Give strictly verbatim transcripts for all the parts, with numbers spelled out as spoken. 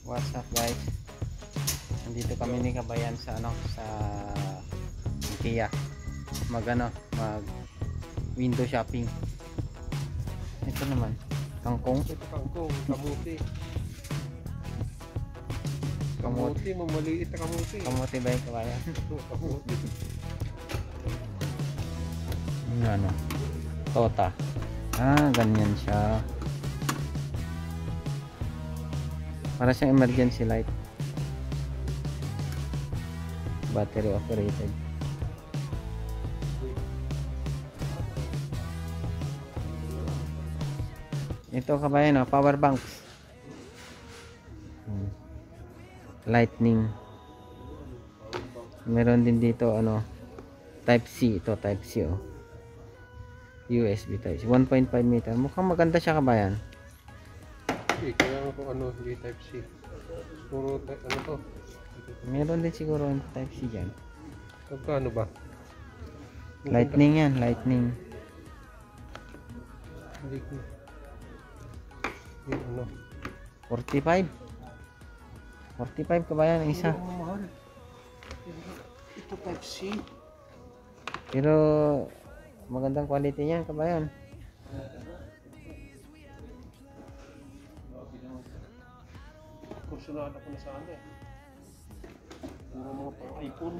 What's up guys? Nandito kami ni Kabayan sa ano sa IKEA. Mag ano, mag window shopping. Ito naman, kangkong. Ito kangkong, kamuti. Kamuti. Kamuti, mamaliit na kamuti. Kamuti ba yung Kabayan? Kamuti. Yung ano, tota. Ah, ganyan siya. Para siyang emergency light. Battery operated. Ito Kabayan, oh, power banks. Hmm. Lightning. Meron din dito ano, type C. Ito type C, oh. U S B type C. one point five meter. Mukhang maganda siya Kabayan. Eh, kaya nga kung ano, hindi type C. Puro type, ano to? Meron din siguro yung type C dyan. Magkano ba? Lightning yan, lightning. Hindi ko. Yung ano? forty-five. forty-five Kabayan ang isa. Ang mahal. Ito type C. Pero magandang quality niyan Kabayan. Kursunada ko na sana eh. Puro mga pang iPhone.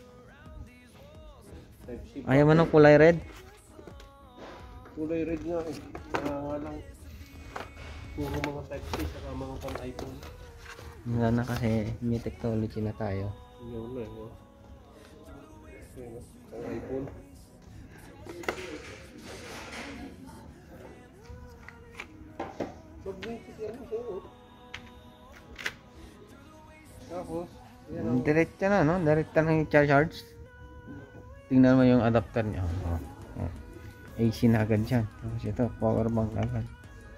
Type C. Ayaw mo ng kulay red? Kulay red nga eh. Kaya nga lang. Puro mga type C saka mga pang iPhone. Wala na kasi may technology na tayo. Yun na yun. Yun na. Pang iPhone. Magnitit yan mo sa'yo. Tapos, yan ang Direct na no? Direct na ng charge. Tingnan mo yung adapter niya. Oh. Oh. A C na agad dyan. Tapos ito, power bank na agad.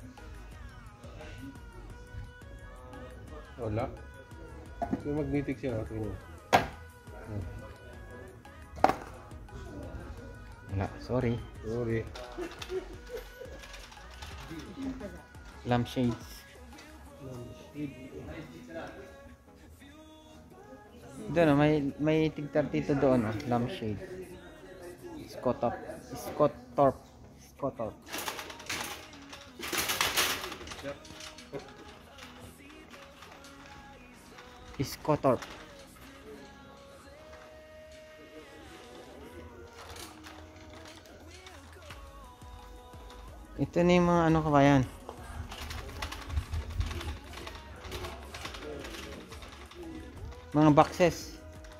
wala. So magnetic siya. Okay na. Wala, sorry. Sorry. Lampshades. Doon, oh, may may tig thirty-two doon, oh, lampshade. Scotop, Scottorp, Scottorp. Scottorp. Ito na yung mga ano Kabayan. Mga boxes.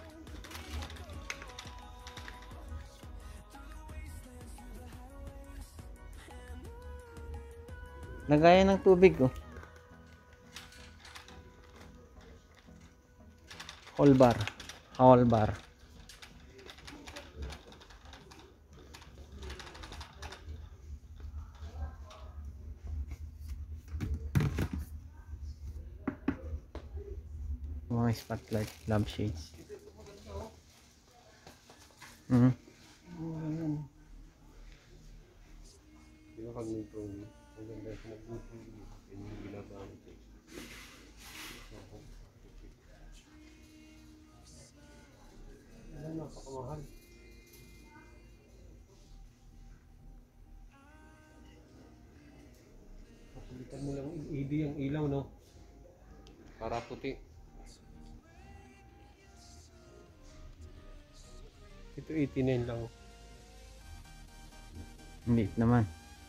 Lagayan ng tubig, oh. Whole bar. Whole bar. Mga spotlight, lampshades. Mhm. Di ba pag nito, ang ganda sa nag-nito, yun yung ginagamit eh. Ano, napakamahal. Kapalitan mo lang L E D ang ilaw, no? Para puti. Ito eighty-nine lang. Hindi naman.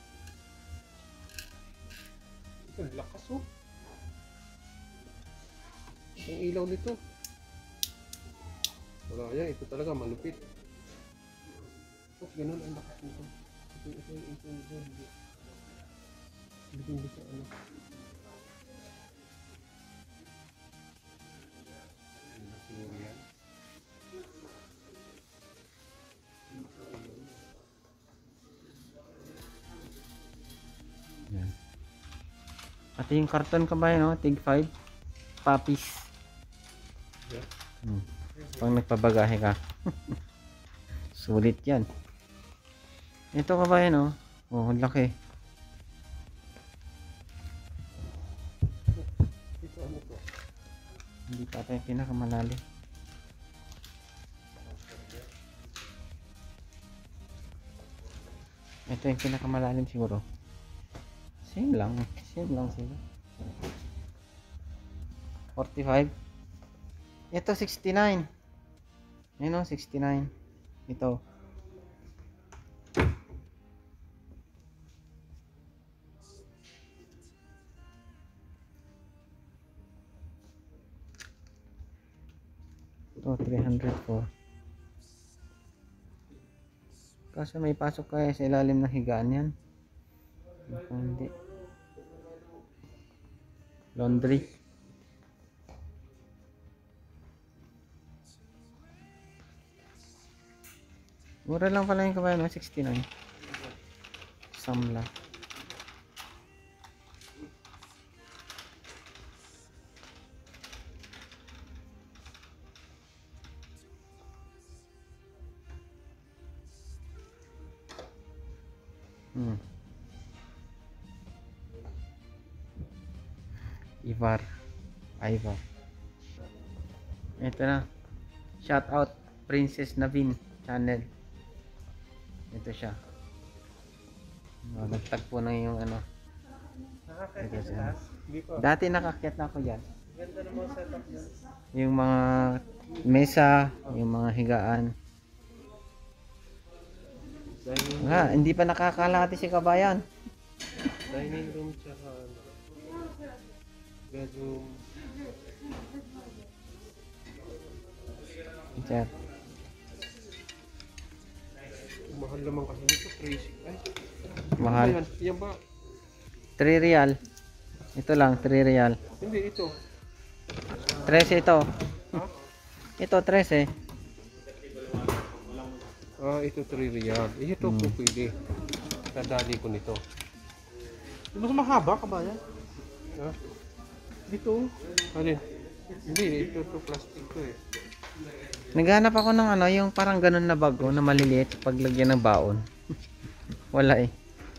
Ito, lakas oh. Ang ilaw nito. Wala yan, ito talaga malupit. Oh, ganun ang lakas nito. Ito, ito, ito, ito, ito. Dito sa ano. Siguro yan. Yan. At yung karton Kabayan, no? Tig five. Puppies. Yeah. Hmm. Pag nagpabagahe ka. Sulit yan. Ito Kabayan, no? Oh, ang laki. Ito ano to? Hindi pa ito yung pinakamalalim. Ito yung pinakamalalim siguro. Same lang. Same lang sila. forty-five. Ito sixty-nine. Yun o, sixty-nine. Ito. Ito three hundred four. Kaso may pasok kaya sa ilalim ng higaan yan. Ito hindi. Laundry. Mura lang pala yung kabayan, sixty-nine. Samla. Hmm. Ivar. Ivar. Ito na. Shout out Princess Navin channel. Ito siya. Oh, nagtagpo na yung ano. Ito siya. Dati nakakyat na ako dyan. Ganda naman setup niya. Yung mga mesa, yung mga higaan. Dining, Ah, hindi pa nakakalahati si kabayan. dining room tsaka ano, bedroom. Sir. Mahal naman kasi nito, crazy. Ay, Mahal. Yan, yan ba? three real. Ito lang, three real. Hindi, ito. thirteen ito. Ha? Ito, thirteen. Ah, ito three real. Eh, ito Hmm. po pwede. Kadali ko nito. Mas mahaba ka ba yan? Ha? Dito. Ano? Hindi, ito to plastic to eh. Naghanap ako ng ano, yung parang ganun na bago na maliliit paglagyan ng baon. Wala eh.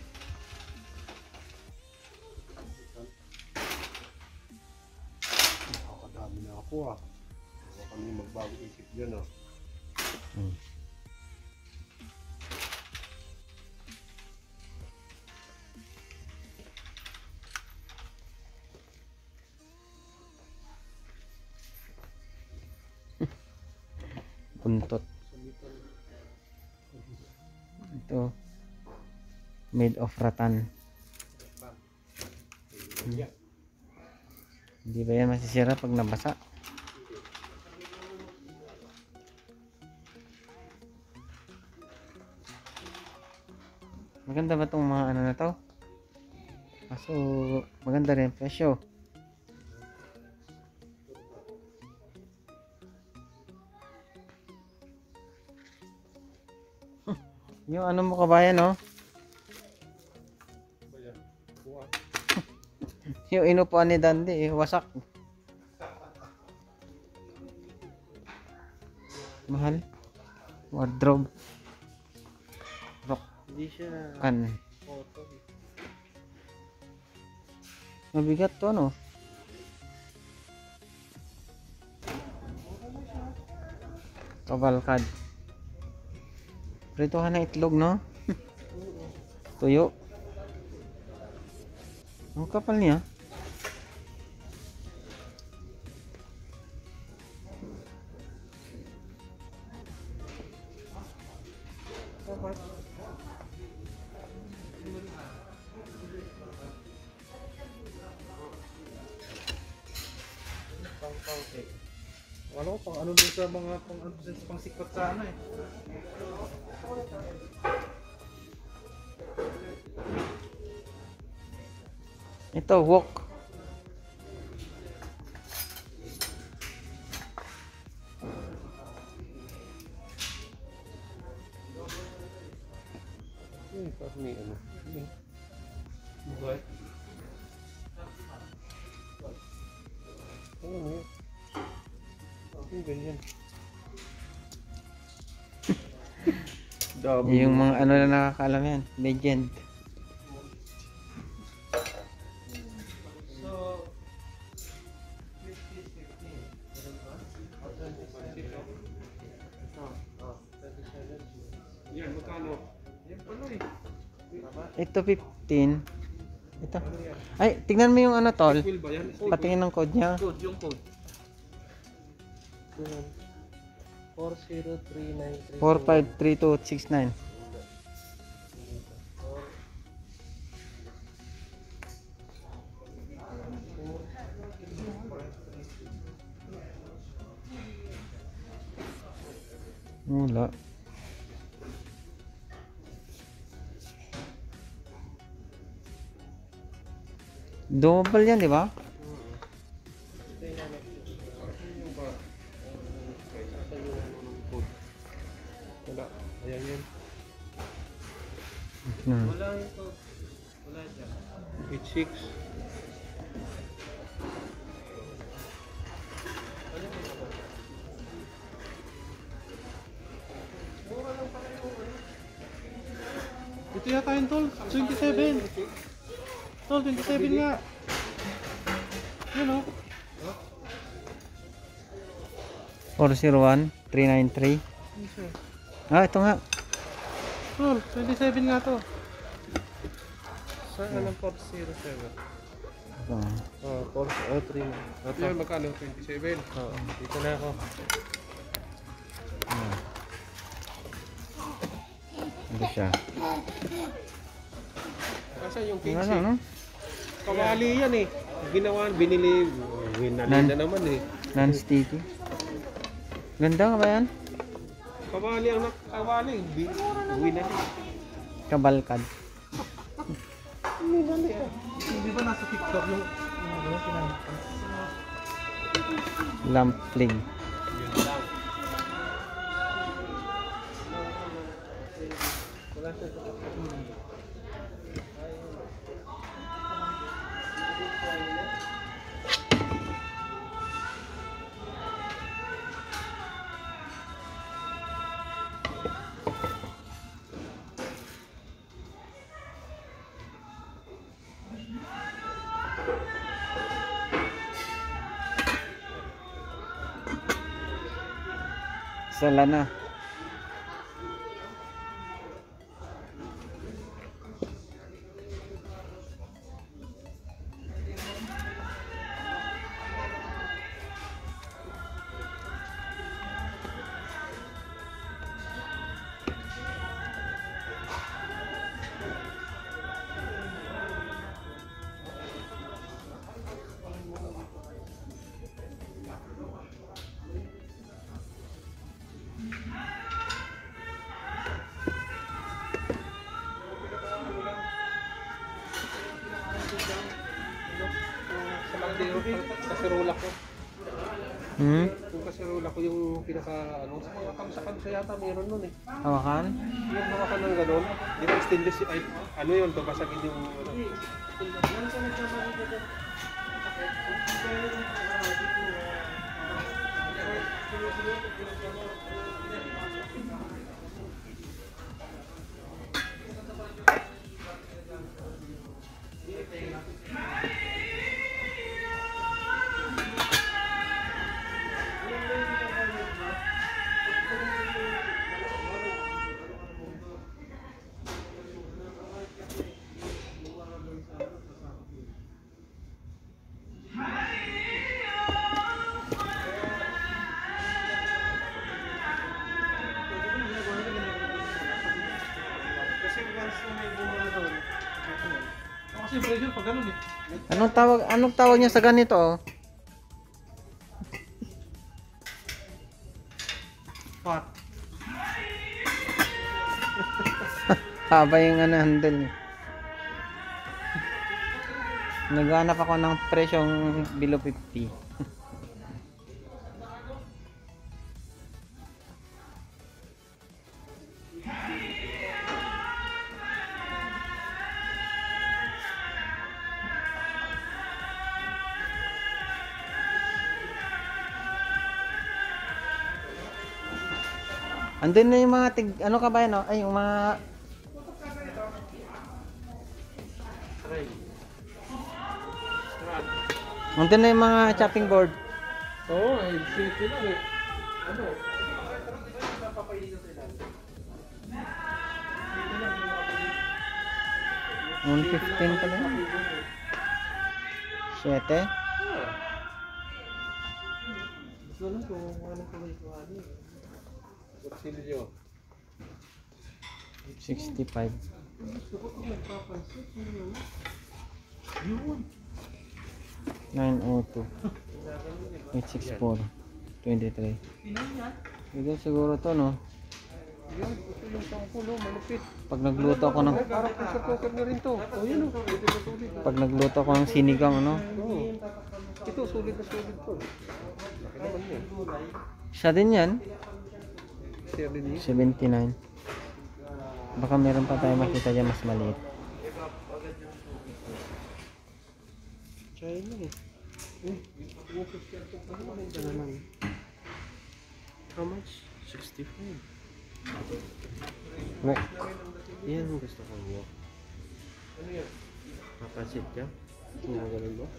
Nakakadami na ako ah. Baka kami magbago isip dyan ah. Hmm. Buntot. Ito. Made of rattan. Hmm. Hindi ba yan masisira pag nabasa? Maganda ba itong mga ano na to? Kaso maganda rin presyo. Yung ano mo kabayan, no? Yung inupuan ni Dandy, eh, wasak. Mahal. Wardrobe. Rock. Hindi siya Kan. photo. Mabigat to, no? Kabalkad. Prituhan ng itlog, no? Tuyo. Ang kapal niya. Wala ko pang ano dun sa mga pang, pang sikot sa ano eh. Ito, wok. Hmm, parang may ano. May. Buhay. Ano mo yun? Ang ganyan. Yung mga ano na nakakaalam yan. Legend. So, fifty, fifty. Ito fifteen. Ito. Ay, tignan mo yung ano tol. Will ba yan? Code. Patingin ng code niya. Code, yung code. four zero three nine three. four five three two six nine. Wala. Double yan, di ba? Wala. Ayan yun. Hmm. Wala yung code. Wala dyan. eight six. Ito yata yung tol. twenty-seven. Tol, twenty-seven nga. Yun o. four zero one three nine three. Ah, ito nga. Tol, twenty-seven nga to. Saan anong four zero seven? Oh. Oh, four oh three. Ito yun, magkano? twenty-seven. Oo, dito na ako. Hmm. Ito siya. Kasi yung Ano, fixie. ano? Kawali yan eh. Ginawa, binili. Winali Nan- na naman eh. Non-sticky. Ganda nga ba yan? Kawali ang nak- kawali. Bin- Winali. Kabalkad. Winali eh. Hindi ba nasa TikTok yung ano, pinanggap? Lampling. Yun lang. Wala siya. Sala na. Sa Magdeo, kaserola ko. Hmm? Yung kaserola ko yung pinaka ano, sa mga kamsakan sa yata meron nun eh. Hawakan? Yung mga ka ng gano'n, di ba stainless ay ano yun, babasagin yung ano. Kasi once na may bumula doon, kasi pressure pag ganun eh. Anong tawag anong tawag niya sa ganito? Oh? Pot. Haba yung ano handle. Naghanap ako ng presyong below fifty. Andun na yung mga tig, ano ka ba yun, no? Ay, yung mga, Try. andun na yung mga chopping board. Oo, ay simple lang eh. Ano? one fifteen pala yun. Siyete. Gusto lang kung ano ko may kuhani. Kutsilyo. sixty-five. Gusto ko kung magpapansit. Yun. nine oh two. eight sixty-four. twenty-three. Ito siguro to, no? Yan, ito yung tangkulo, malupit. Pag nagluto ako ng Parang pressure cooker na rin to. O yun o, ito na sulit. pag nagluto ako ng sinigang, ano? Oo. Ito, sulit na sulit to. Laki naman yan. Siya din yan. Share din yun. seventy-nine. Baka meron pa tayo makita dyan mas maliit. China eh. Eh, ano naman? How much? sixty-five. Wok. Yan ang gusto ko mo. Mapansit ka? Ginagalan mo?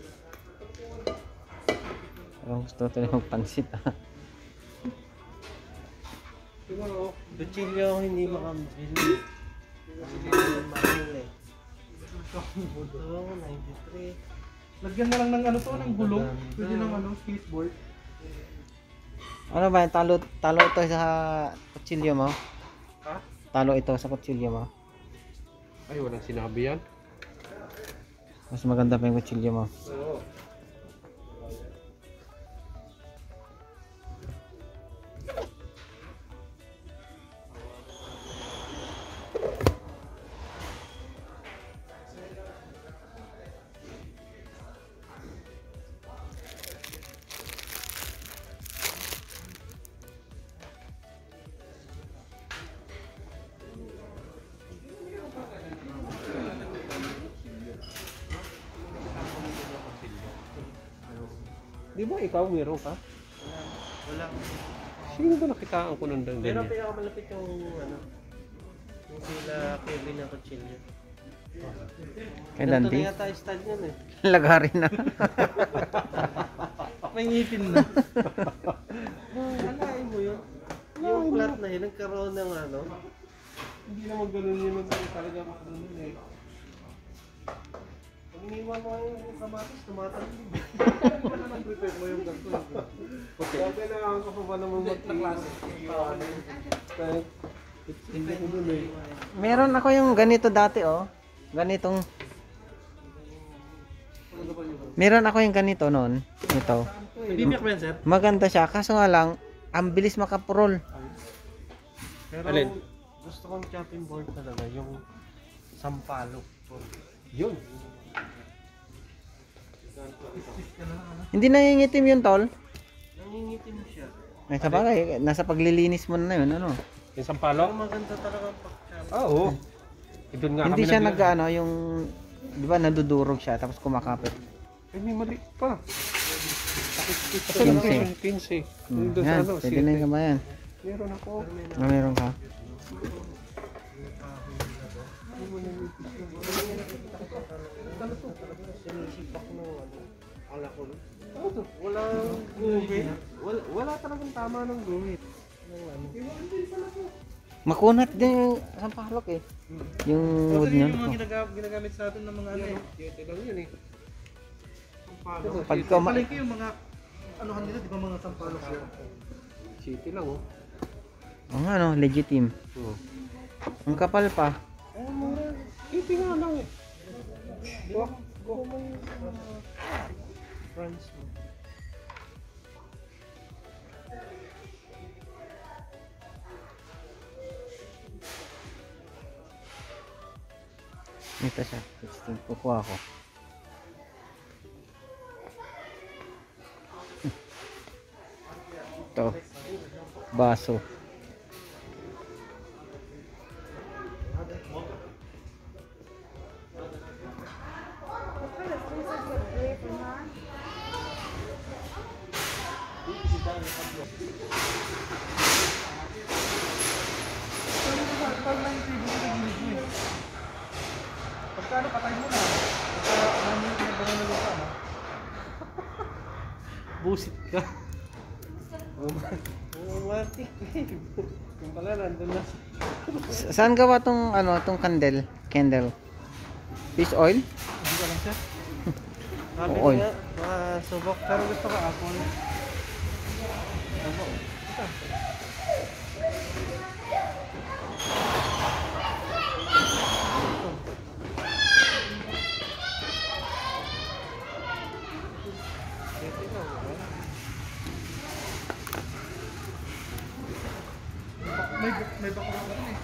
Parang gusto ito na magpansit, ah. Kutsilyo ako hindi makabili. Mahal eh. Ito, ninety-three. Lagyan na lang ng ano to, ng gulong. Pwede ng ano, skateboard. Ano ba yan? Talo, talo ito sa kutsilyo mo? Ha? Talo ito sa kutsilyo mo? Ay, walang sinabi yan. Mas maganda pa yung kutsilyo mo. Oo. Di ba ikaw meron ka? Wala. Sino ba nakitaan ko nung Pero ganyan? pinakamalapit yung ano, yung sila Kevin na kutsilyo. Kay Ganito Dante? na yata yung style yun eh. Lagarin na. May ngipin na. Alain mo yun. Yung flat na yun, nagkaroon ng ano. Hindi naman ganun yun ang talaga makaroon eh. Pag iniwan mo yung kamatis, tumatalib. Wala nang prepare mo yung ganito. Okay. Kailangan ko pa ba naman mag-klase? Kahit hindi ko dun eh. Meron ako yung ganito dati, oh. Ganitong... Meron ako yung ganito noon. Ito. Bibiyak ba yan, sir? Maganda siya. Kaso nga lang, ang bilis makapurol. Pero Alin? gusto kong chopping board talaga, yung sampalok. Yun. Hindi nangingitim yun, tol. Nangingitim siya. Ay, sa bagay, nasa paglilinis mo na yun, ano. Yung Pero sampalok? maganda talaga ang pag-chop. Ah, oo. Eh, doon nga Hindi kami siya nag- nag, ano, yung... Di ba, nadudurog siya, tapos kumakapit. Ay, may mali pa. Quince. Quince. Hmm. Doon sa Yan, ano, pwede na yung kamayan. meron ako. Ah, meron ka. Sinisipak mo, ano, ala ko. Walang guhit. Wala, wala talagang tama ng guhit. Yung ano. Makunat din yung sampalok eh. Yung wood Kasi niya. yung mga ginagamit, ginagamit sa atin ng mga ano eh. Ito lang yun eh. Sampalok. Pagka ma- Palagi yung mga, ano kanila, di ba mga sampalok yun? City lang oh. Ang ano, legitim. Oo. Ang kapal pa. Eh, mura. City nga lang eh. Go. Go. France mo. Ito siya. sixteen. Kukuha ako. Ito. Baso. Pagkano patay mo na? Pagka namin na ba na lupa na? Busit ka. Romantic babe. Yung pala nandun na. Sa- Saan gawa tong ano, tong candle? Candle. Fish oil? Hindi ko alam siya. Sabi Oo, ko nga, mga subok. Pero gusto ko apple. Ano? Ito. Ito lang, diba? May, may bako na eh.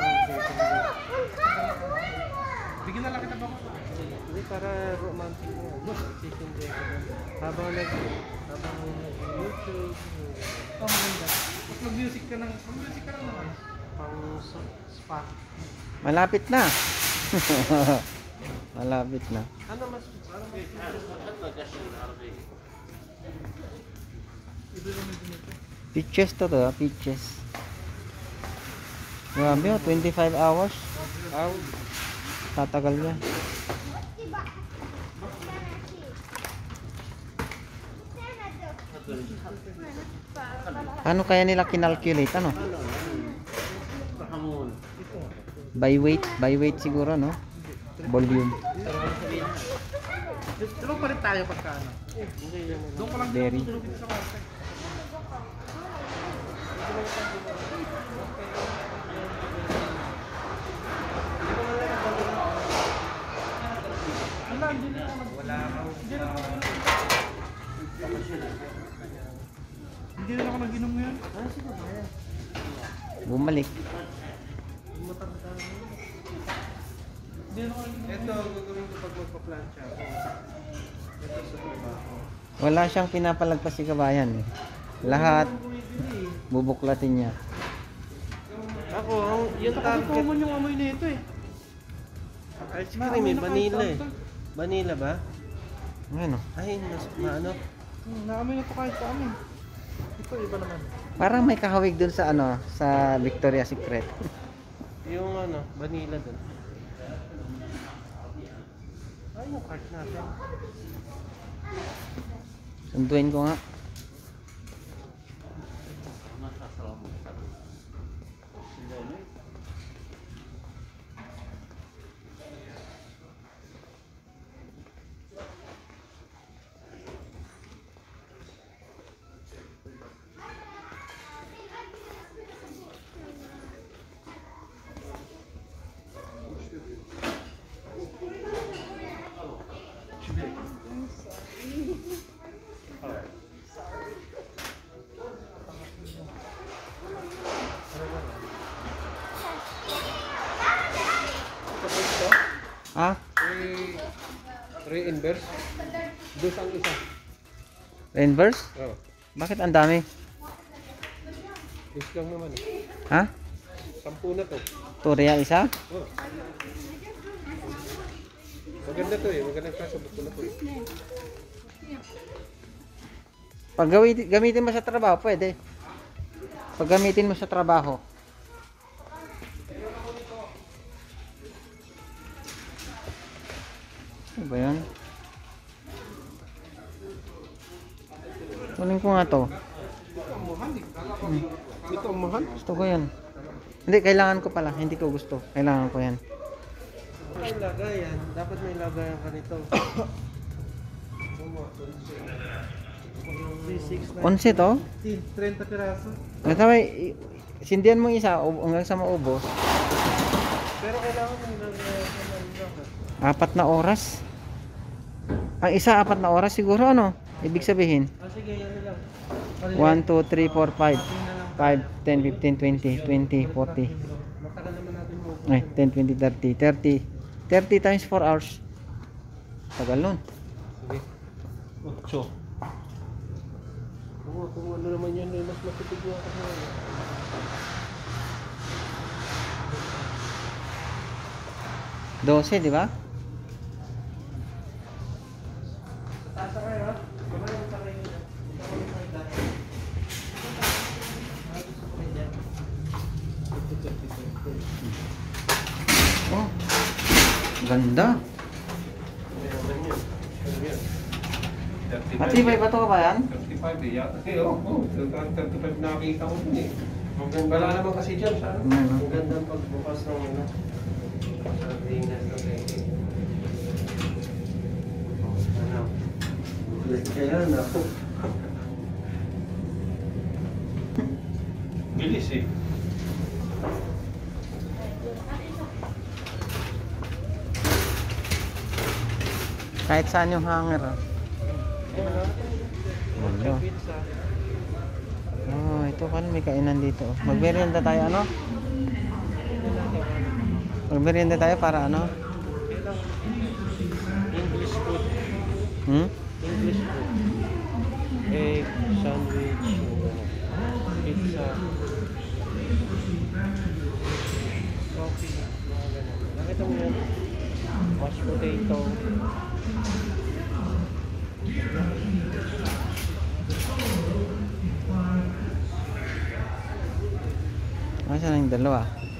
Bigyan na lang kita bako. Hindi, para romantic na yan. Chicken breast. Habang nag... Habang YouTube... Oh, maganda. Mas mag-music ka ng... Mag-music ka lang naman. Pang s- spa. Malapit na. Malapit na. Ano mas... Ano mas... Peaches to to, ah, peaches. Grabe oh, twenty-five hours. Aw. Tatagal yan. Paano kaya nila kinalculate? Ano? By weight? By weight siguro, no? Volume. Diba pa rin tayo pagka ano? Doon ko lang Berry. dito sa market. Wala, hindi na ako nag... Wala ako. Hindi na ako nag... Hindi na ako nag-inom ngayon. Ah, sino ba yan? Bumalik. Hindi na ako nag-inom. Ito, gagawin ko pag magpa-plancha ako. Ito sa trabaho. Wala siyang pinapalagpas si kabayan eh. Lahat bubuklatin niya. Ako, ang- yung Kasi target... common yung amoy na ito eh. Ice cream eh, vanilla eh. Vanilla ba? Ano? Ay, mas, maano? Hmm, naamoy na ito kahit sa amin. Ito iba naman. Parang may kahawig dun sa ano, sa Victoria's Secret. Yung ano, vanilla dun. Ay, yung cart natin. Sunduin ko nga. Ah? Three, three inverse. Dos ang isa. Inverse? Oh, Bakit ang dami? dos lang naman eh. Ha? Sampu na to. Turia isa? Oh. Maganda to eh. Maganda ka sa buko na to eh. Pag gawin- gamitin mo sa trabaho, pwede. Pag gamitin mo sa trabaho. Ano ba yan? Kunin ko nga to. Ito ang mahal. Gusto ko yan. Hindi, kailangan ko pala. Hindi ko gusto. Kailangan ko yan. May lagayan. Dapat may lagayan ka nito. three six nine. Onse to? thirty piraso. Ito may, i- sindihan mo isa ub- hanggang sa maubos. Pero kailangan may lagayan ka ng lahat. Apat na oras. Ang isa, apat na oras siguro, ano? Ibig sabihin, Ah, sige, yan na lang. one, two, three, four, five. five, ten, fifteen, twenty, twenty, forty. Matagal naman natin mo. Ay, ten, twenty, thirty, thirty. thirty times four hours. Tagal nun. Sige. Ocho. Oo, kung ano naman yan, eh, mas matipid nga kasi. twelve, di ba? Tasa kayo, ha? Kumain sa kayo. Oh, ganda. Matibay ba ito ka ba yan? thirty-five eh, yata. Eh, oo, oh, thirty-five nakakita ko dun eh. Ang ganda wala naman kasi dyan sa ano. Ano? Ang ganda ang pagbukas ng ano. Sa Venus na kayo. Kaya na ako. Bilis eh. Kahit saan yung hanger. Oh. Wala. Pizza. Oh, ito pala may kainan dito. Magmerienda tayo ano? Magmerienda tayo para ano? English food. Hmm? English food. Egg, sandwich, pizza, coffee, mga ganun. Nakita mo yan? Mashed potato. Masa na yung dalawa?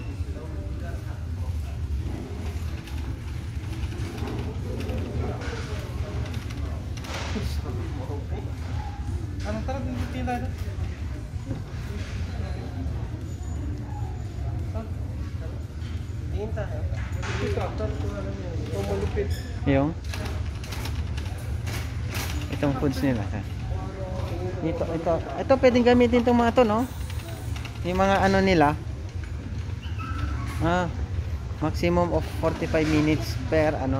Anong tara din yung tila na? Tingin tayo. Ito, after ko alam yan. Ito malupit. Yung? Itong foods nila. Ha? Ito, ito. Ito pwedeng gamitin itong mga to, no? Yung mga ano nila. Ah, maximum of forty-five minutes per ano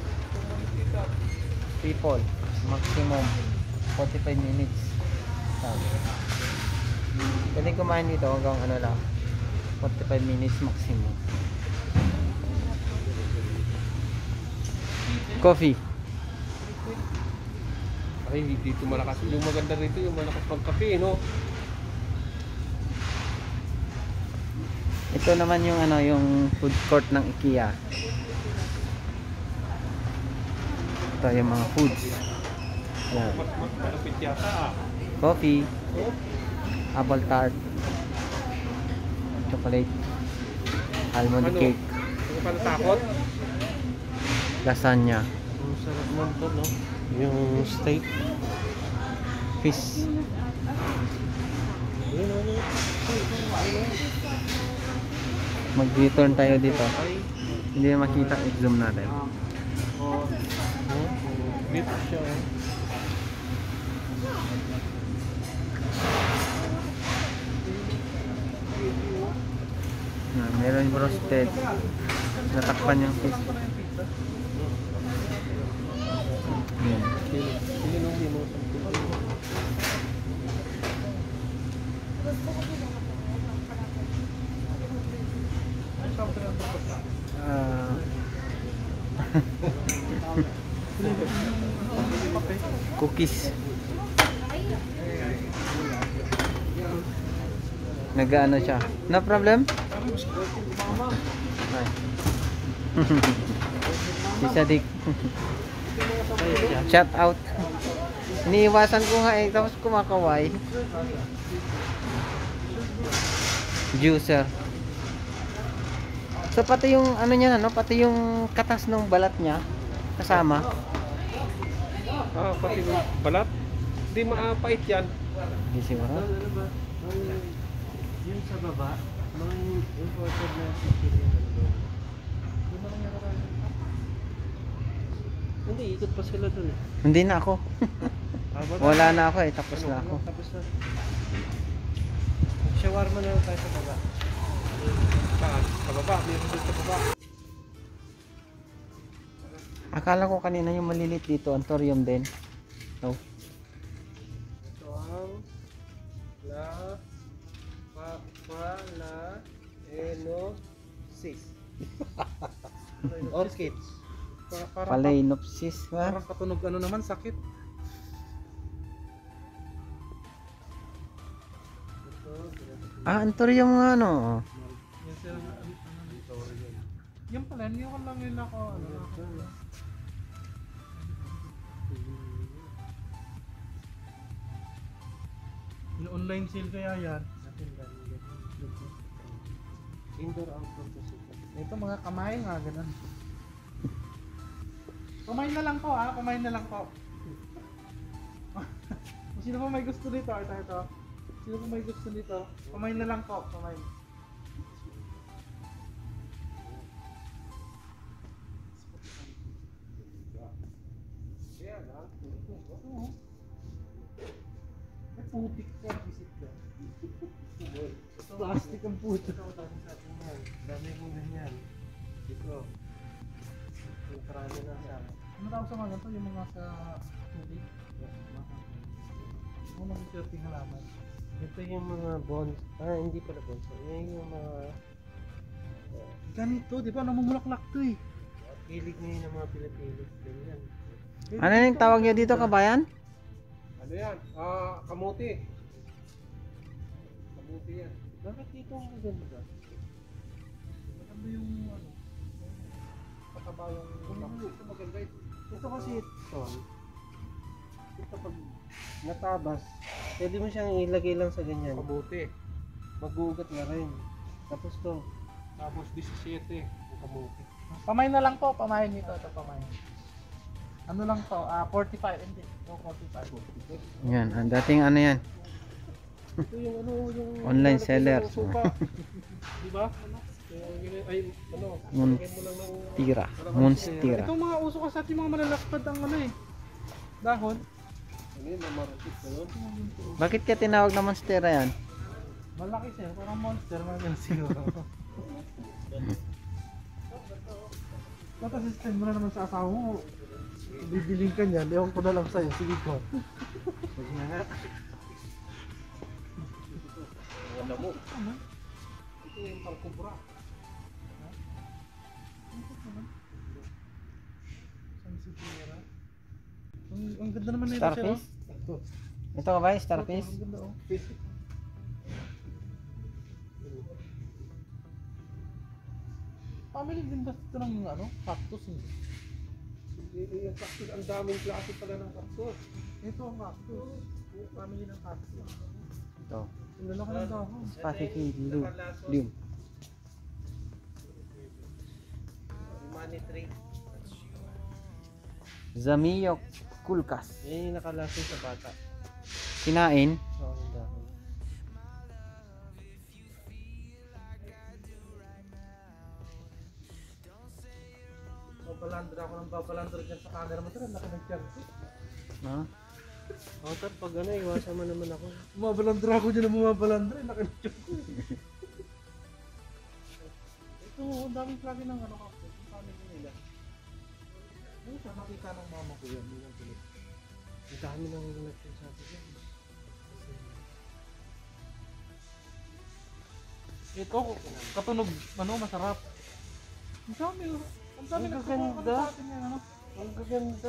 people. Maximum forty-five minutes. Sabi. Pwedeng kumain dito hanggang ano lang. forty-five minutes maximum. Coffee. Ay, dito malakas. Yung maganda rito, yung malakas pagkape, no? Ito naman yung ano, yung food court ng IKEA. Ito yung mga foods. Yan. Mas, mas malapit yata, ah. Coffee, apple tart, chocolate, almond Ano? cake, Hindi ka natakot? lasagna, Ang sarap naman to, no? Yung steak. fish. Yun, ano? Mag-return tayo dito. Ay, Hindi na makita, i-zoom natin. oh, oh, beef siya. Na, meron yung roasted. Natakpan yung fish. Yan. Sino? Sino nung hindi mo Ah. Cookies. Nag-ano siya. No problem? Ay. Si Sadik. Shout out. Iniiwasan ko nga eh, tapos kumakaway. Juicer. So pati yung ano niya, no? Pati yung katas ng balat niya kasama. Ah, pati yung balat. Hindi maapait yan. Hindi siguro. Ano ba? Yung sa baba, mga imported na chicken. Hindi, ikot pa sila dun eh. Hindi na ako. Ah, baba? Wala na ako eh, tapos na ako. Tapos na. Shawarma na lang tayo sa baba. Saan? Sa baba. Meron din sa baba. Akala ko kanina yung malilit dito, Antorium din. No. Ito ang la pa pa la eno sis. Orchids. Pa- Parang, Phalaenopsis, ha? parang katunog ano naman, sakit. Ah, Antorium nga ano. Yan sila na ano dito. Yan pala, hindi ko lang yun ako. Ano, ako. Yung online sale kaya yan. Indoor outdoor kasi. Ito mga kamay nga, ganun. Kumain na lang po ah, kumain na lang po. Kung sino pa may gusto dito, ito, ito. Sino pa may gusto dito, kumain na lang po, kumain. Kaya lang, Oo. putik ka, visit ka. Plastic ang puto. Dami kong ganyan. Dito. Yung karami na siya. Ano tawag sa mga ganito? Yung mga sa tubig? Ano mag-surfing halaman? Ito yung mga bonds. Ah, hindi pala bonds. Yan yung mga Ganito, di ba? Namumulaklak to eh. kilig ngayon ng mga Pilipino. Ganyan. Ano yung tawag niya dito, kabayan? Ano yan? Ah, kamuti. Kamuti yan. Bakit dito ang maganda? Ano yung ano? Pataba yung Ito, ito maganda ito. Ito kasi ito. Ito pag natabas, pwede mo siyang ilagay lang sa ganyan. Kamuti. Mag-uugat na rin. Tapos to, Tapos disisiete ang kamuti. Pamay na lang po, pamay nito, ito pamay. Ano lang to, ah forty-five, hindi, no forty-five. Yan, ang dating ano yan. ito yung ano, yung Online lalagyan seller. ng suka. Di ba? Kaya yun- ay, ano, Mon- lagyan mo lang ng Tira. Monstera. Itong mga uso kasi ating mga malalakad ang ano eh. Dahon. ano yun, mamarakit na yun. Bakit ka tinawag na monstera yan? Malaki siya, parang monster mga ganun siguro. Baka system mo na naman sa asawa mo. Bibiling ka niyan, ewan ko na lang sa'yo. Sige ko. Huwag na nga. Wala mo. Ito yung pangkubra. Sansevieria. Ang, ang ganda naman nito siya. Starfish? Oh. Ito ka ba? Starfish? Ang ganda oh. Family din ba ito ng ano? Cactus hindi? Hindi, yung cactus, ang daming klase pala ng cactus. Ito ang cactus. Family ng cactus. Ito. Ang lalaki ng dahon. Spathiculum. Lium. Money tree. Zamio kulkas. Yan yung nakalaso sa bata. Kinain. Oo, ang dahon. Babalandra ako ng babalandra dyan sa camera mo. Tara, laki ng chance. No? Oh, tar, pag ano, iwasan mo naman ako. Bumabalandra ako dyan ng bumabalandra. Laki ng chance. Ito, ang daming klase ng ano cactus. Ang family nila. Ano siya, nakita ng mama ko yan. Hindi lang tuloy. Ang dami nang nagsasabi dyan. Ito, katunog, ano, masarap. Ang dami, oh. Ang dami Ang nagkukuha ka gaganda. sa atin yan, ano. Ang gaganda.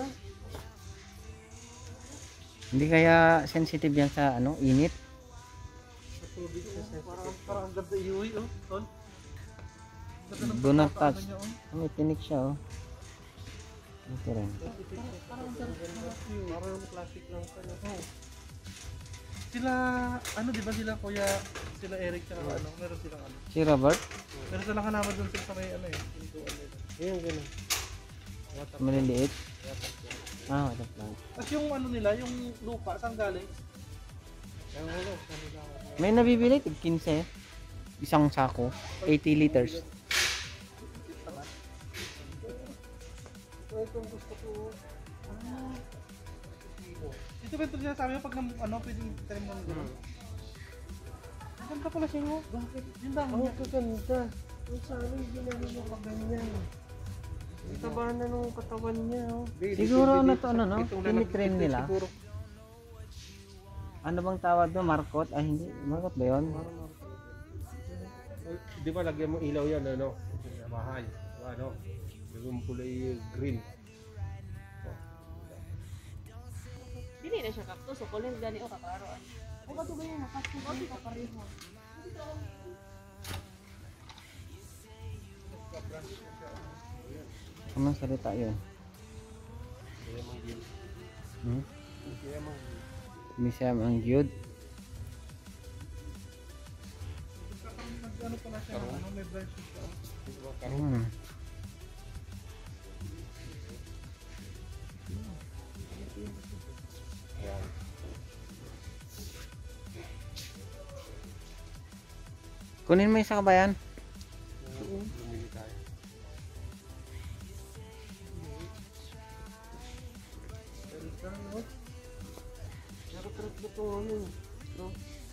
Hindi kaya sensitive yan sa ano, init? Sa tubig sa sensitive. Parang, parang ang ganda iuwi, oh, tol. Ang ganda ng Do not pagkakaano touch. niya, oh. Ah, may tinik siya oh. Ito rin. Parang ang sarap Ganda. Parang plastic lang pala. oh. Sila, ano, di ba sila kuya, sila Eric, tsaka ano, meron silang ano. Si Robert? Meron silang hanaman doon sa may ano eh, pintuan nila. Ayan, ganun. Water Maliliit? water plant. Ah, water plant. Tapos yung ano nila, yung lupa, saan galing? Ang ulo, sabi lang ako. May nabibili, tig fifteen. Isang sako. eighty liters. Ito, itong gusto ko. Ah. Ito ba ito sinasabi mo pag nam, ano, pwedeng tanim ng gano'n? Ang ganda pala siya mo. Bakit? Yun lang. Ang gaganda. Kung sana hindi namin mo kaganyan. Ang taba na nung katawan niya. Oh. Siguro ano to, ano, no? Itong lalaki Tinitrain dito, nila. siguro. Ano bang tawag doon? Markot? Ay, hindi. Markot ba yun? Eh, Di ba lagyan mo ilaw yan, ano? Sa bahay. Diba, ano? Yung kulay green. Dili na siya kaktus, so kulay gani o kakaroan. O ba ito ganyan, nakaktus o di kapareho. Anong salita yun? Kaya mang green. Hmm? Kaya mang Misam ang gyud. Ano pala siya, ano, may branches siya. diba, karong. Hmm. Ayan. Kunin mo yung sa kabayan. Bumili tayo. Sarap-sarap na ito. Ano? litro.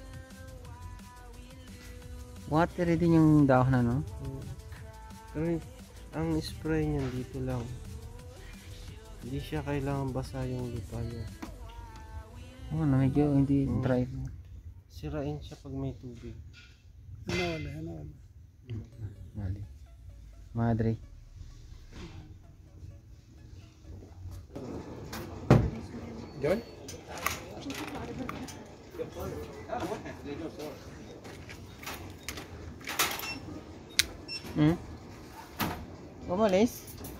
Watery din yung dahon ano. Hmm. Pero ang spray niyan dito lang. Hindi siya kailangan basa yung lupa niya. Oh, na medyo hindi Hmm. dry. Sirain siya pag may tubig. Ano wala, ano wala. Mali. Madre. John? Hmm? Umalis?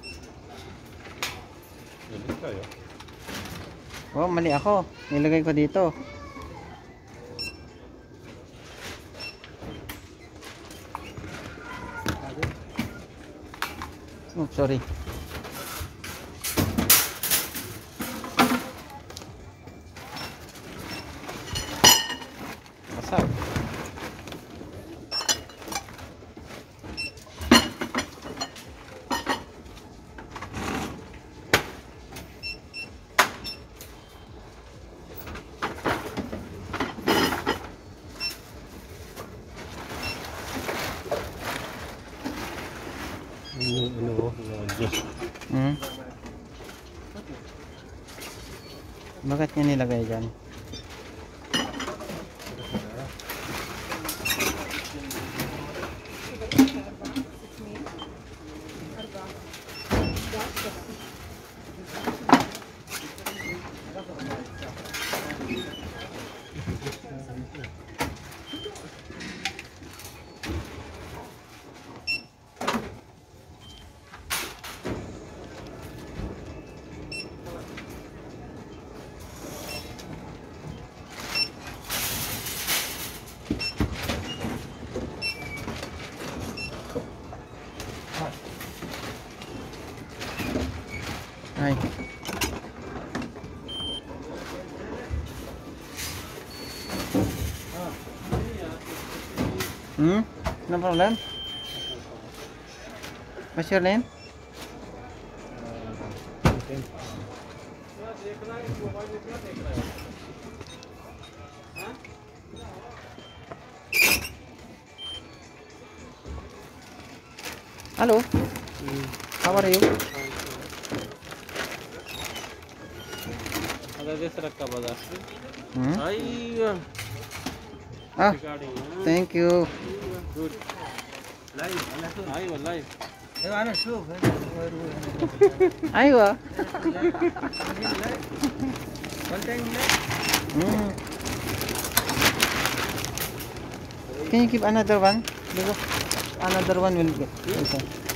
Galit tayo. Oh, mali ako. Nilagay ko dito. Oh, sorry. Basag. Ano, ano, ano, Diyos. Hmm? Bakit niya nilagay dyan? Ay. Hmm? No problem? What's your name? Hello. How are you? Hmm? Ay, Ah, thank you. ay, walay. Aywa. Hmm. Can you give another one? Because another one will get. Okay.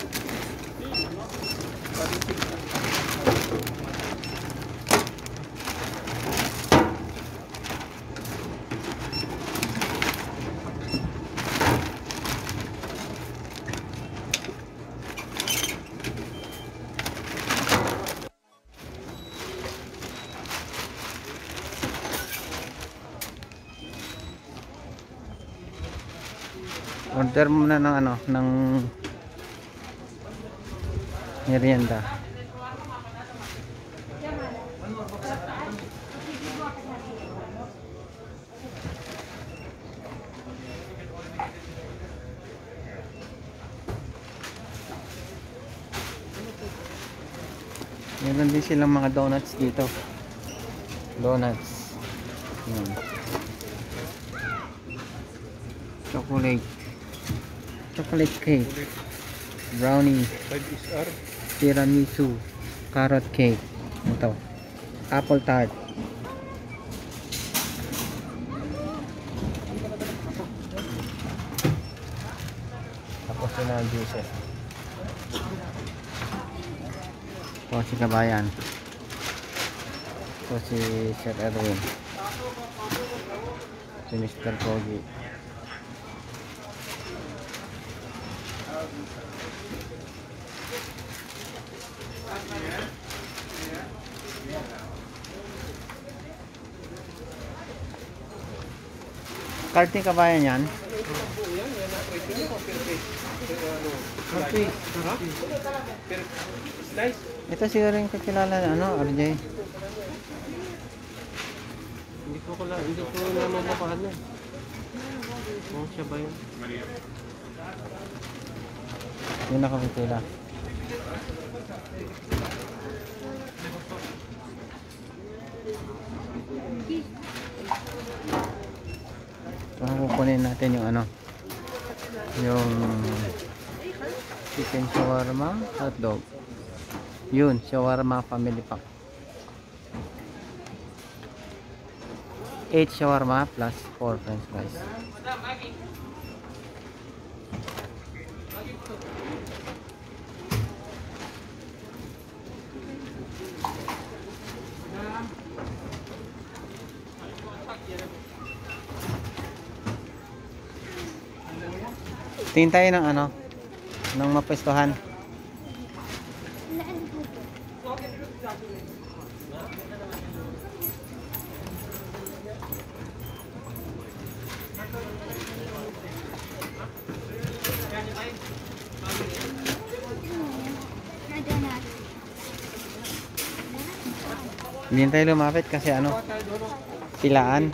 Order muna ng ano, ng merienda. Meron din silang mga donuts dito. Donuts. Yan. Chocolate. Chocolate cake. Brownie. five is R. Tiramisu. Carrot cake. Ito. Apple tart. Tapos yun ang juices. Ito si Kabayan. Ito si Sir Erwin. Si Mister Pogi. Karting Kabayan yan. Ito siguro yung kakilala na ano, R J. Hindi ko kala, hindi ko naman napahan yan. Kung siya ba yun? Yun na kami pila. So, kukunin natin yung ano, yung chicken shawarma hotdog. Yun, shawarma family pack. eight shawarma plus four french fries. Tingin tayo ng ano, ng mapwestuhan. Hindi tayo lumapit kasi ano, pilaan.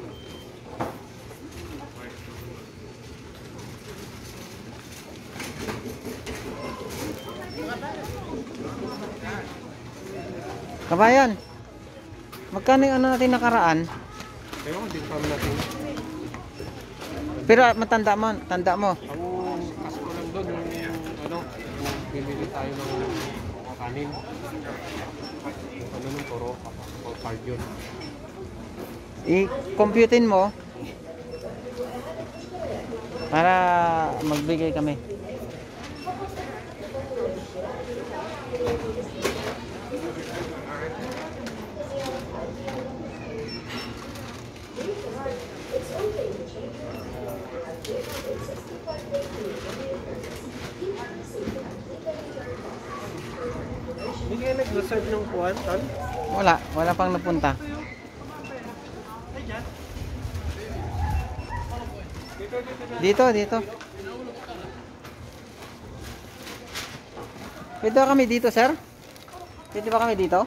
Kabayan, magkano yung ano natin nakaraan? Pero hindi ko kami natin. Pero matanda mo, tanda mo. Ang ask ko lang doon, yung ano, yung bibili tayo ng kanin. Yung ano nung toro, o card yun. I-computein mo para magbigay kami. Hindi kayo nag-reserve ng kuwan, Ton? Wala, wala pang napunta. Dito, dito. Pwede ba kami dito, sir? Pwede ba kami dito?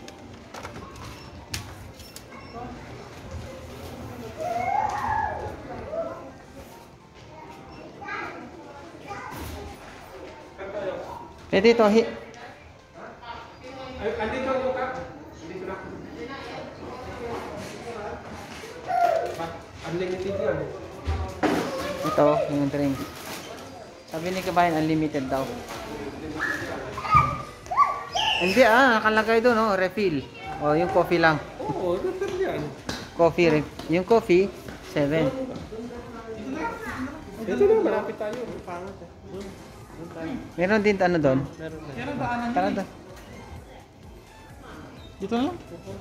Pwede dito. Hi Andito ako ka. Andito na. Unlimited yan. Ito, yung drink. Sabi ni Kabayan, unlimited daw. Hindi ah, nakalagay doon, oh, refill. O, yung coffee lang. Oo, dapat yan. Coffee, ref yung coffee, seven. Dito na, malapit tayo. Pangat eh. Doon. Doon tayo. Meron din ano doon. Meron na. Yan ang daanan Tara dyan doon. eh. Dito na lang.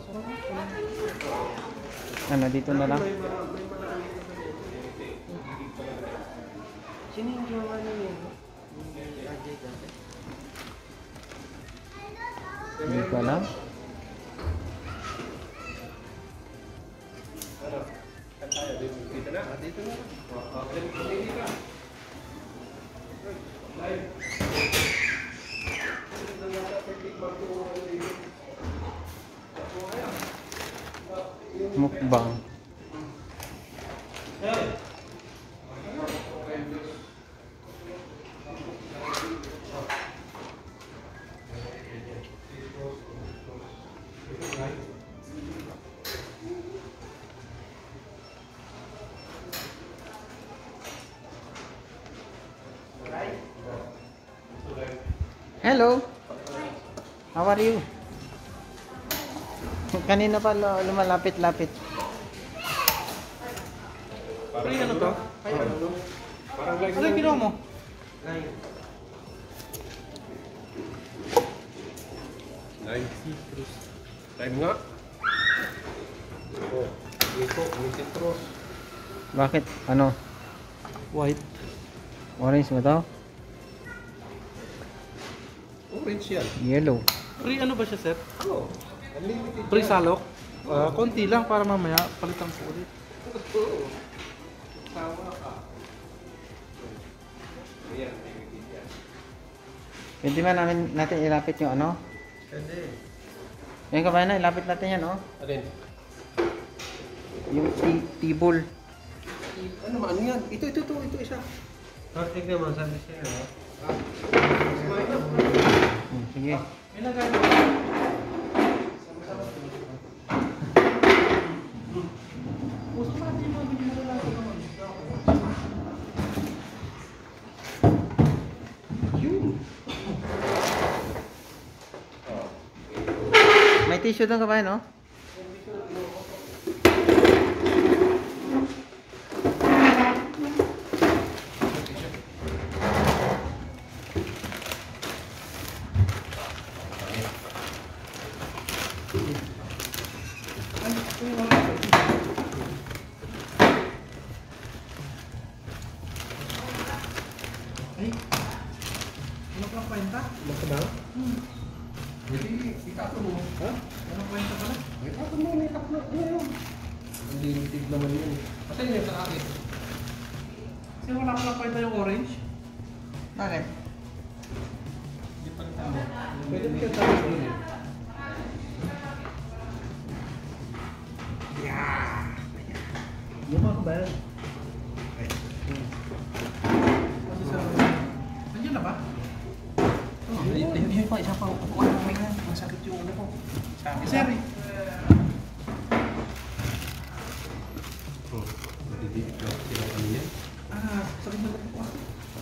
Ano, dito na lang. Sino yung jowa na yun? Hindi ko alam. Dito na. Dito na. Mukbang. Hello. How are you? Kanina pa lu- lumalapit-lapit. Pre, ano to? Parang like Ano yung ginawa mo? Lime citrus. Lime nga. Oh, dito, may citrus. Bakit? Ano? White. Orange ba to? Orange yan. Yellow. Pre, ano ba siya, sir? Oo. Unlimited Pre, yan. salok. Ah, konti lang para mamaya palitan ko ulit. Oo. Tama ka. Ayan, limited yan. Pwede ba namin natin ilapit yung ano? Pwede. Yung kabayan na, ilapit natin yan, oh. Alin? Yung ti- tibol. Ano ba? Ano yan? Ito, ito, ito, ito isa. Plastic naman, sabi siya. Hmm, sige. May lagay mo. Puso pa natin yung mga binigyan na lang naman. May tissue doon ka ba, no? Ay, ano pang kwenta? Ano ka ba? Hindi, ikato mo. Ha? Ano kwenta pala? Ikato mo, may kaplo. Ano yun? Ang limited naman yun. Kasi yun sa akin. Kasi wala pala kwenta yung orange. Bakit? Pwede mo kaya tayo yun eh. Luma ko ba yan? Kasi sa... Nandiyan na ba? Yun, yun pa, isa pa. Kukuha mo may nga. Masakit yung ano ko. Sabi Sir eh. Oh, madidikit lang sila ano yan. Ah, sakit na lang po.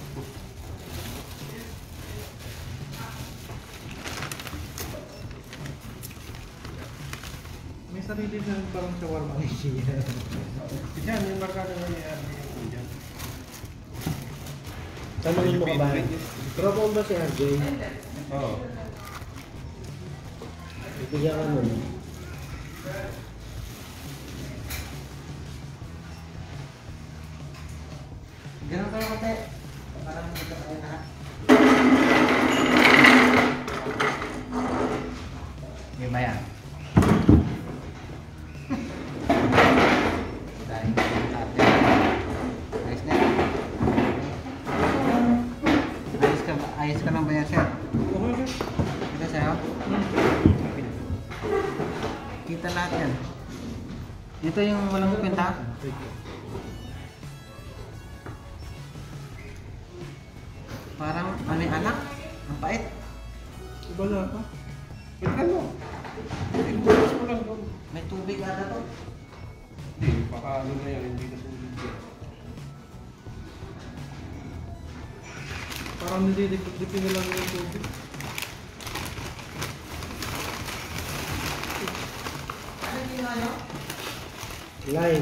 May sarili na parang shawarma ang siya. Diyan, yung markado na yan. Diyan. Tanungin mo ka ba? Tropa mo ba si R J? Oo. Ibigyan ka mo. Ganun kayo kate. Parang dito kayo lahat. Yung ba yan? Dahil ate. Ayos na yan. Ayos ka ba? Ayos ka lang ba yan, sir? Okay, okay. Kita sa'yo? Kita lahat yan. Ito yung walang kwenta. Parang ano yung anak? Ang pait. Wala pa. Pwede mo. Ibulas mo lang doon. May tubig ata to. Hindi, baka ano na yan, hindi na sulit yan. Parang nilidipin na lang yung tubig. Ano yung ginawa nyo? Line.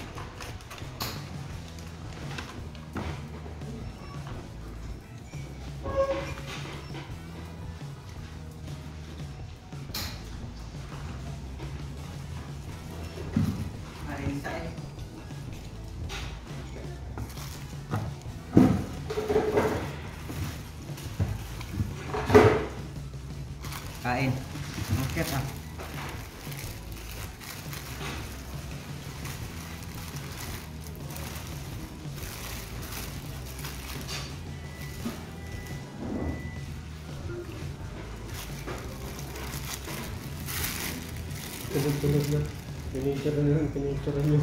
Ay, isa eh. Kain. Bakit ah? Tulog-tulog na. Pinicture na yun, pinicture nyo.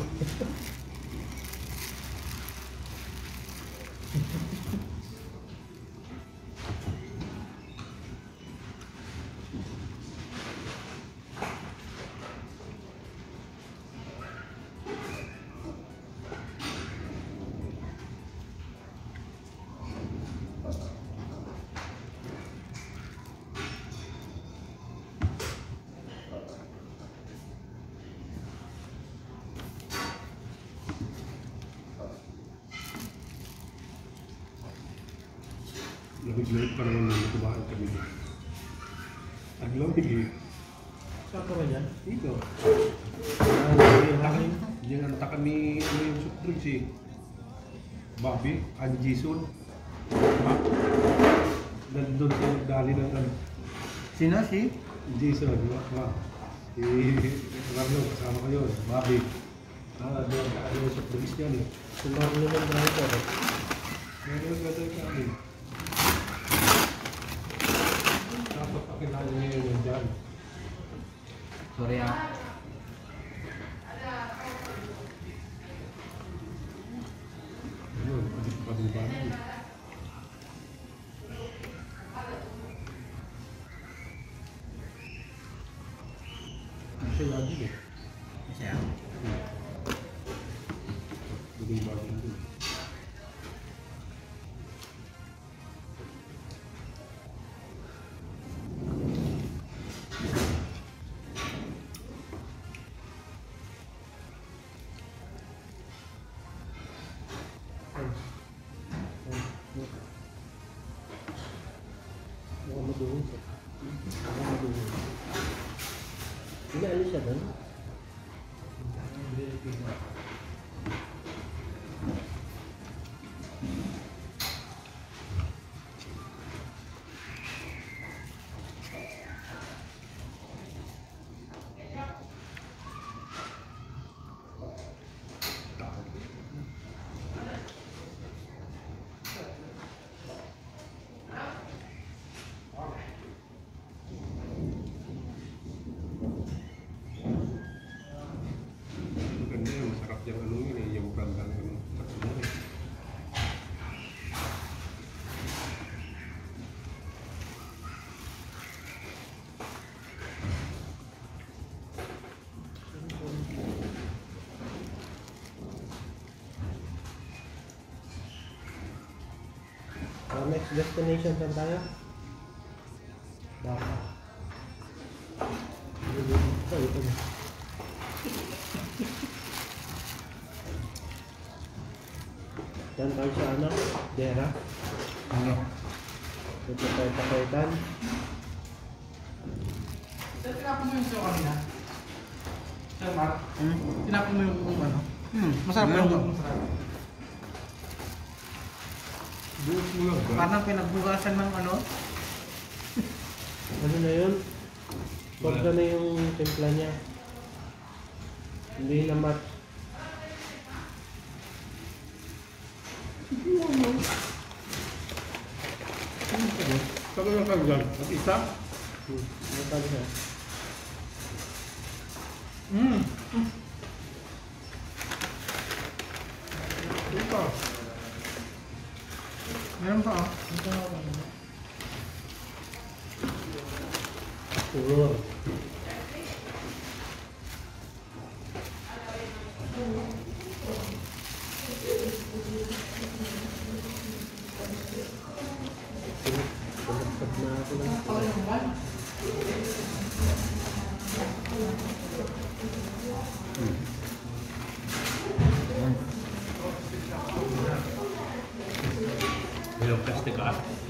Lamig-lamig pa naman nung nakubahan kami doon. Ang lamig eh. Saan ka ba dyan? Dito. Ah, yung hangin. Yung ang takan ni ano yung soft drinks eh. Bobby, Angie Sun. Ha? Nandun sa nagdali ng ano. Sino si? Jason, di ba? Ha? Si Marlo, kasama ko yun. Bobby. Ah, doon ka ano yung soft drinks niyan eh. Sumaro naman tayo ko. Meron nagdadal kami. Dapat pakilala niya yun dyan. Sorry ah. kabubanan. Kasi lagi eh. Siya. Kabubanan din. Mukhang maduhos eh. Mukhang maduhos. Inaalis siya doon? Maganda yun, masarap yung ano yun eh, yung brand ng ano, sakto mo eh. Uh, next destination saan tayo? Baka. Ito, ito na. Yan tayo sa ano? Dera. Ano? Ito tayo pakaitan. Sir, tinapon mo yung sayo kanina? Sir Mark, Hmm? tinapon mo yung kung ano? Hmm. Masarap ba Ano? yung masarap? Buhos mo lang ba? Parang pinagbugasan ng ano? Ano na yun? Sobra na yung timpla niya. Hindi na mat. Saan lang kayo dyan? At isa? Hmm. Ano sabi siya? Mm. Ito. Meron pa oh. Puro. Pinagpag na ako lang. Mayroong plastic ka?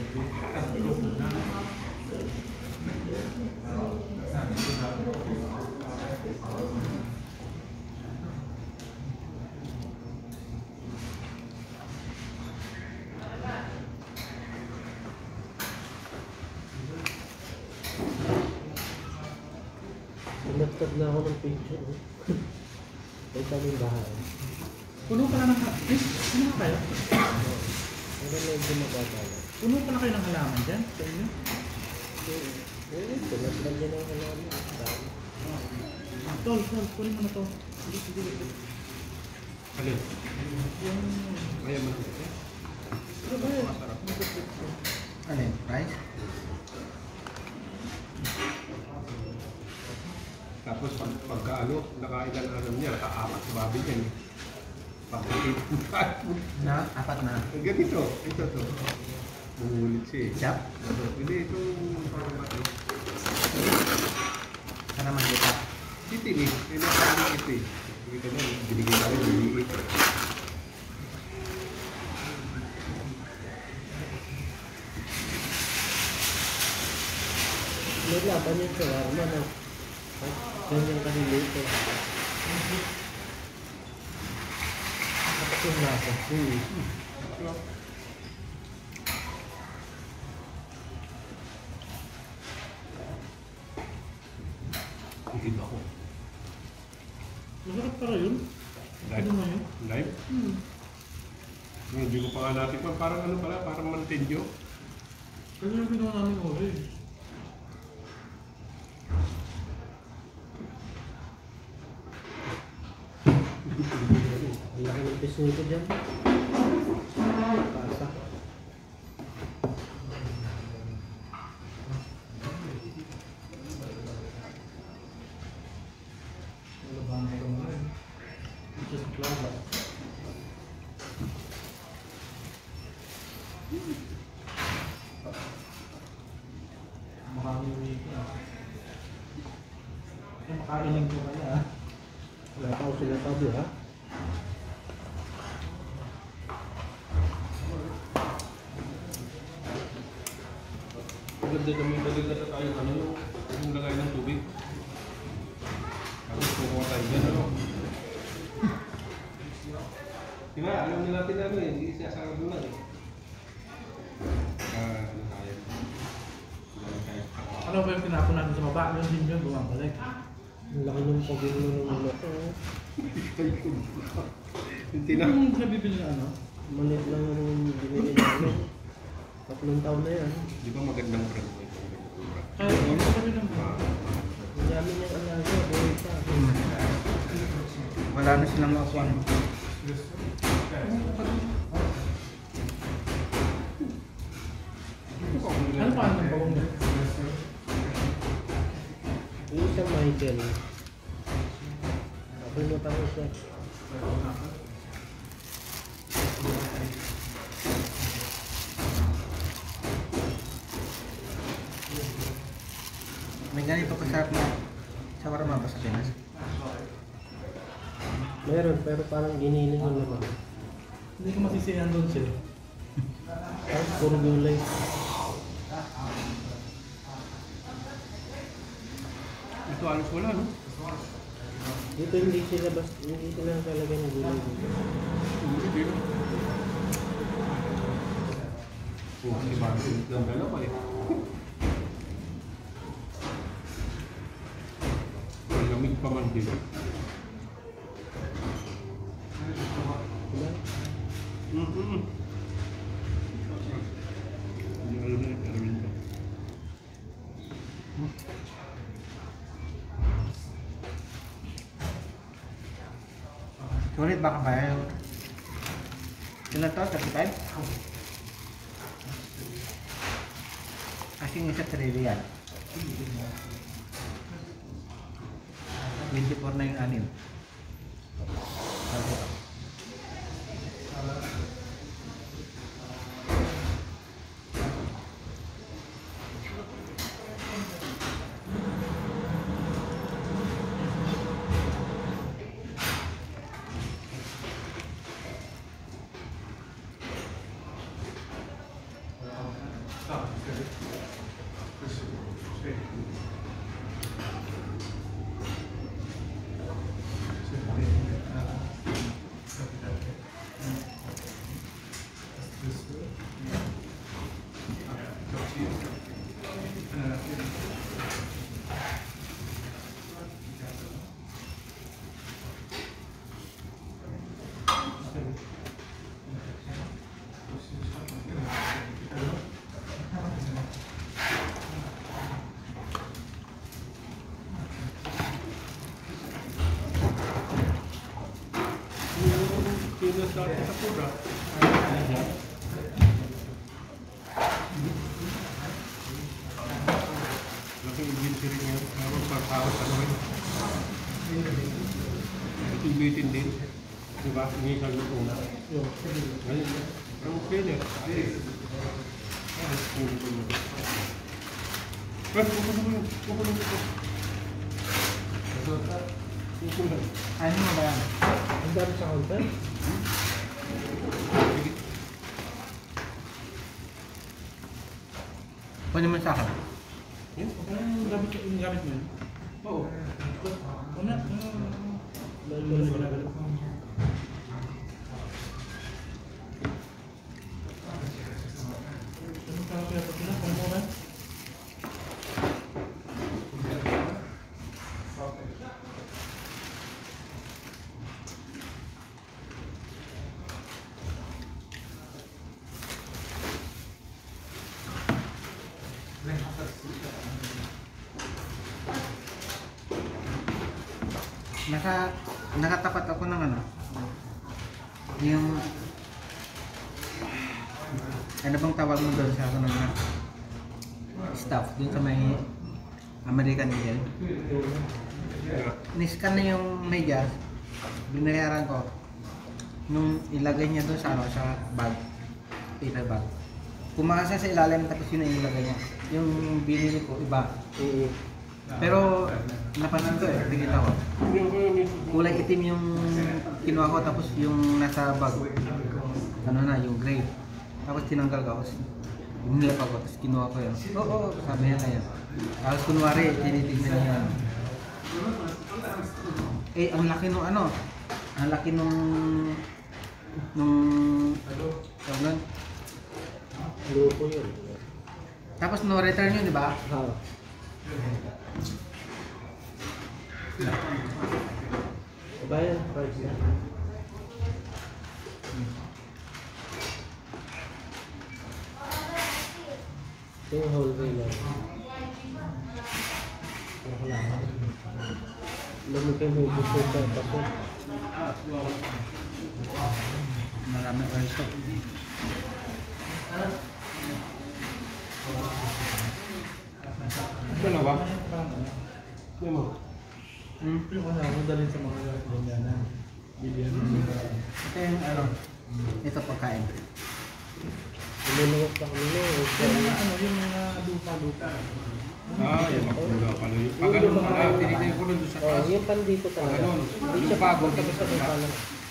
Pinagpag na ako ng picture. Ay kami bahay. Puno pala ng halaman. Eh, puno na kayo? Ano na yung gumagagala? Puno pala kayo ng halaman dyan? Sa inyo? Eh, pinagpag niya ng halaman. Dami. Tol, tol, kunin mo na to. Sige, sige, sige. Alin? Yung... Kaya man ito. Ano ba yun? Ano yun? Rice? Tapos pag, pagka ano, nakailan alam niya, nakaapat sa babi niyan. Pagkakit tayo. Na? Apat na. Ganito, ito to. Nangulit siya eh. Chop? Hindi, ito parang ano. Sana makita. Ito eh, pinapalong ito eh. Kita na, binigay namin, binigay ito. May laban yung shawarma na. Ganyan kasi dito. Tapos yung lasa. Hmm. Hindi ako. Masarap pala yun. Live? Ano mo yun? Live? Hmm. Yung Hindi ko pa nga natin pa, parang ano pala, parang mantenyo. Kasi yung ginawa namin uli. Ang laki ng piso nito dyan. Kasa. Just plaza. Maraming wiki ah. Eh, makailing ko kaya ah. Wala pa ako sila tabi ha. Maganda naman talaga na tayo ano, yung lagay ng tubig. Tapos kukuha tayo dyan, ano. Diba, alam na natin ano eh, hindi siya sarap na eh. Ah, ano tayo? Ano tayo? Ano ba yung pinapon natin sa baba? Yung din yun, bumabalik. Ang laki ng pagino ng ulo ko. Yung tina- Yung nabibili na ano? Malit lang yung binili namin. Tatlong taon na yan. Di ba magandang brand mo ito? Kaya yung sabi ng Ang dami niyang alaga, buhay pa. Wala na silang makuha. ano pa ang bawang niya? Yung isang Michael. Nakalimutan ko siya. May ganito pa sarap na shawarma ba sa Pinas? Meron, pero parang giniling yung naman. Hindi ko masisihan doon sir. Tapos puro gulay. Ito alos wala, no? Dito hindi sila bas, hindi sila talaga ng gulay dito. Hindi din. Oh, si Barbie, ng dalawa eh. Malamig pa man din. Diba? Mm-mm. Hindi alam na yung alam ito. Sulit baka kaya. Ilan to? thirty-five? Kasi yung isa sarili yan. twenty-four na yung anim. Pinas dati sa pura. Laki inventory niya. Meron sa tao sa naman. Ito yung bitin din. Diba? Hindi ka luto na. Ngayon, ang pwede. Ay, pupunta mo. Pero pupunta mo yun. Pupunta mo yun. Pupunta. Ano mo ba yan? Ang dami sa counter. Pwede mo sa akin. Yung gamit yung gamit mo yun? Oo. Una, Dahil ko na ano ka kaya pag na kung mo ba? Naka, nakatapat ako ng ano. Yung Ano bang tawag mo doon sa ano na staff doon sa may American Eagle? Niscan na yung medyas, binayaran ko. Nung ilagay niya doon sa ano, sa bag, paper bag. Kumasa sa ilalim tapos yun ang ilagay niya. Yung binili ko, iba. Pero napansin ko eh, nakikita ko. Kulay itim yung kinuha ko tapos yung nasa bag. Ano na, yung gray. Tapos tinanggal ko. Tapos nilap ako, tapos kinuha ko yun. Oo, oo, sabi niya na yan. Tapos kunwari, tinitignan niya yan. Eh, ang laki nung ano, ang laki nung nung tawag Loko yun. tapos no return yun, di ba? Ha. Kabayan, price na. Ito yung holiday lang. Wala. Lami kayo may gusto ka paso. Marami also. Dalawa? Ano mo? Hmm? Wala akong dalhin sa mga ganyan. Bilyan. Ito yung ano, ito pagkain. Lumulok pa kami na. Yung mga ano, yung mga lupa-lupa. Ah, yan ako. Wala pa nun. Pag ano mo na, tinignan ko nun doon sa Oh, taas. yung pan dito Pag talaga. ano, Hindi yung siya bago, tapos sa lupa lang.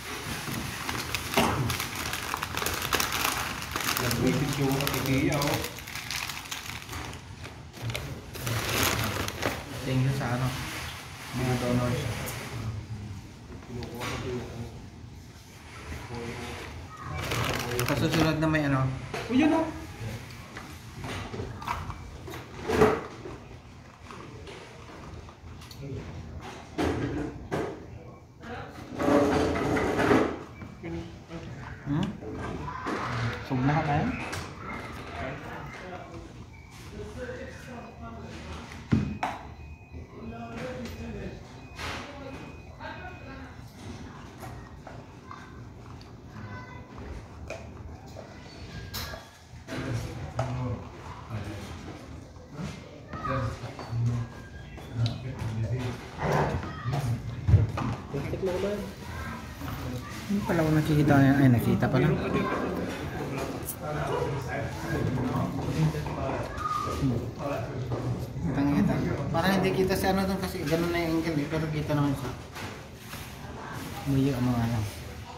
nag-visit yung katigiya, oh. Thank you sa ano, mga donors. Kinukuha ko yung Sa susunod na may ano, oh, yan oh. hmm? Sugnahan na yan? Plastic mo ba? Hindi pala ako nakikita yan. Ay, nakita pala. Kitang kita. Parang hindi kita si ano doon kasi ganun na yung angle eh. Pero kita naman siya. Muyo ang mga ano.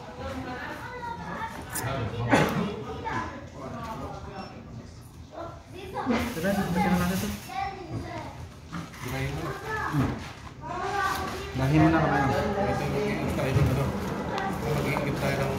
Tara, basta na natin ito. Dahil mo na ka ba? Mag-iigip tayo ng ano. Mag-iigip tayo ng...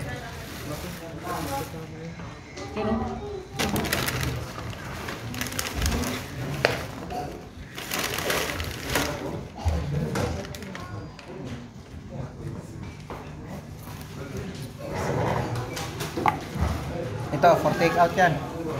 Ito, for take out yan.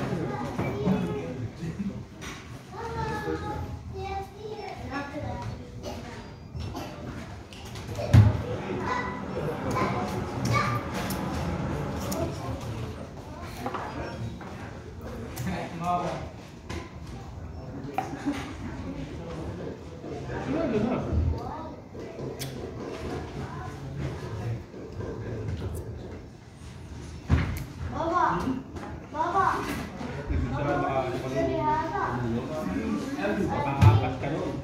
Ano na? Ibig sabihin, makaano ka nun. Makaapat ka nun.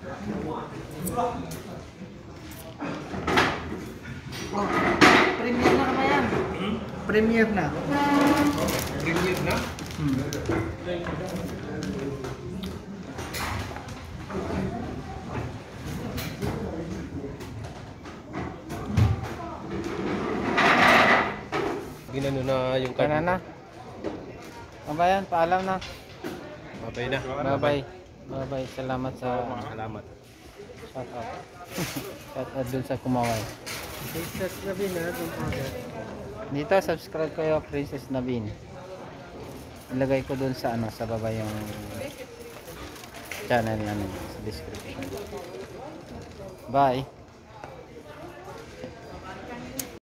Oh, premiere na ka ba yan? Premiere na. Premiere na? Hmm. Ginano na yung Kaya na. Kabayan, paalam na. Mabay na. Bye-bye. Bye-bye. Salamat sa Salamat. shout out. Shout out dun sa Kumaway. Princess na bin ha. Dito, subscribe kayo, Princess Navin. Ilagay ko dun sa ano, sa baba yung channel namin sa description. Bye.